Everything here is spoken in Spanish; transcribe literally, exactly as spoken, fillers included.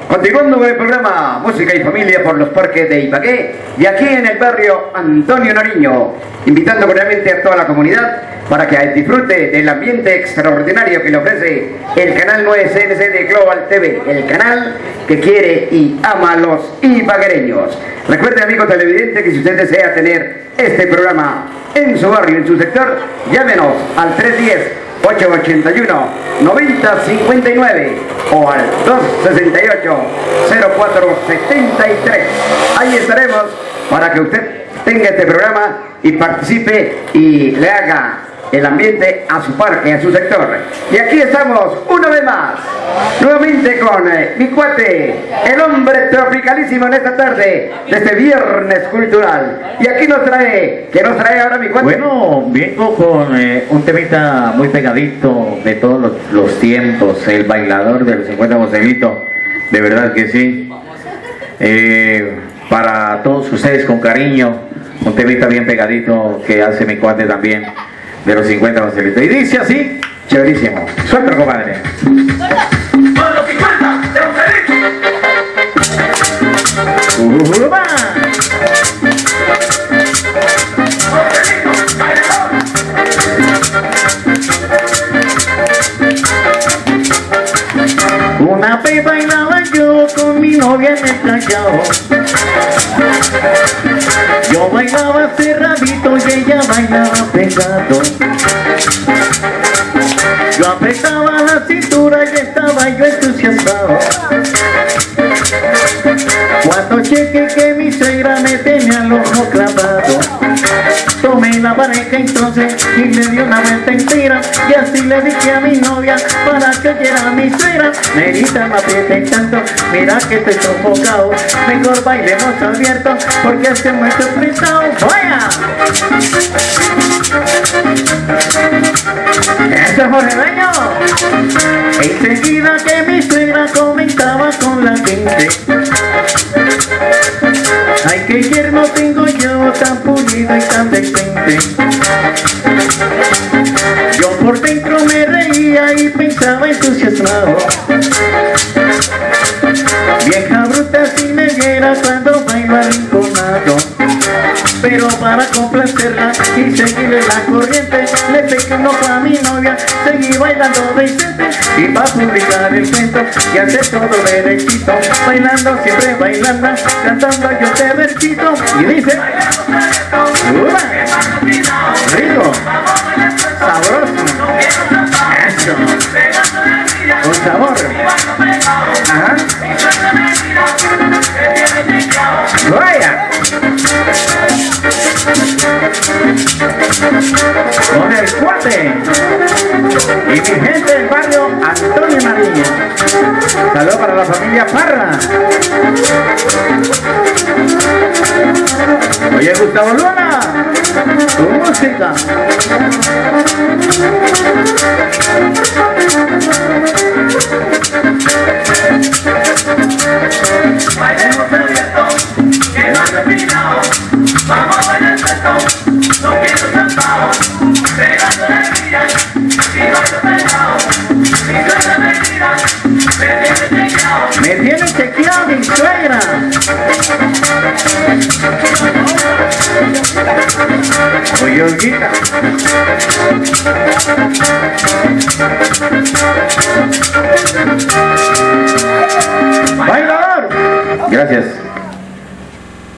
Continuando con el programa Música y Familia por los Parques de Ibagué y aquí en el barrio Antonio Nariño, invitando cordialmente a toda la comunidad para que disfrute del ambiente extraordinario que le ofrece el canal nueve C N C de Global T V, el canal que quiere y ama a los ibaguereños. Recuerde, amigo televidente, que si usted desea tener este programa en su barrio, en su sector, llámenos al tres uno cero, ocho ocho uno, nueve cero cinco nueve o al dos seis ocho, cero cuatro siete tres. Ahí estaremos para que usted tenga este programa y participe y le haga el ambiente a su parque, a su sector. Y aquí estamos una vez más, nuevamente con eh, mi cuate, el hombre tropicalísimo en esta tarde de este viernes cultural. Y aquí nos trae, ¿qué nos trae ahora mi cuate? Bueno, vengo con eh, un temita muy pegadito de todos los, los tiempos, el bailador de los cincuenta Joselito, de verdad que sí. Eh, para todos ustedes con cariño, un temita bien pegadito que hace mi cuate también, de los cincuenta Joselito. Y dice así, chéverísimo. Suelta, compadre. Con los cincuenta de Joselito. Uh, va. Joselito, bailador. Una vez bailaba yo con mi novia en el Callao. Yo bailaba cerradito y ella bailaba pegado. Yo apretaba la cintura y estaba yo entusiasmado. Cuando chequé que mi suegra me tenía el ojo clavado, tomé la pareja entonces y le di una vuelta entera. Y así le dije a mi novia para que oyera a mi suegra: Nerita, no aprietes tanto, mira que estoy sofocado. Mejor bailemos abierto porque hace mucho apretado. ¡Vaya! ¡Eso es Jorge Dueño! Enseguida que mi suegra comentaba con la gente: ay, qué yerno tengo yo, tan pulido y tan decente. Yo por dentro me reía y pensaba entusiasmado: vieja bruta si me viera cuando bailo arrinconado. Pero para complacerla y seguirle la corriente, le pegué un ojo a mi novia, seguí bailando decente. Y va a publicar el cuento y hacer todo derechito, bailando, siempre bailando, cantando yo este versito. Y dice: ¡uva! ¡Rico! ¡Sabroso! ¡Eso! ¡Con sabor! ¡Ajá! ¡Vaya! Con el cuate y mi gente del barrio Antonio Nariño. Saludos para la familia Parra. Oye, Gustavo Luna, tu música. Bailemos abierto, que no ha terminado. Vamos a bailar suelto, no quiero sentado. Pegando la vida, y bailo pegado. Mi suegra me mira, me tiene chequeado. Me tiene chequeado mi suegra. Oye, Olguita. Bailador. Gracias.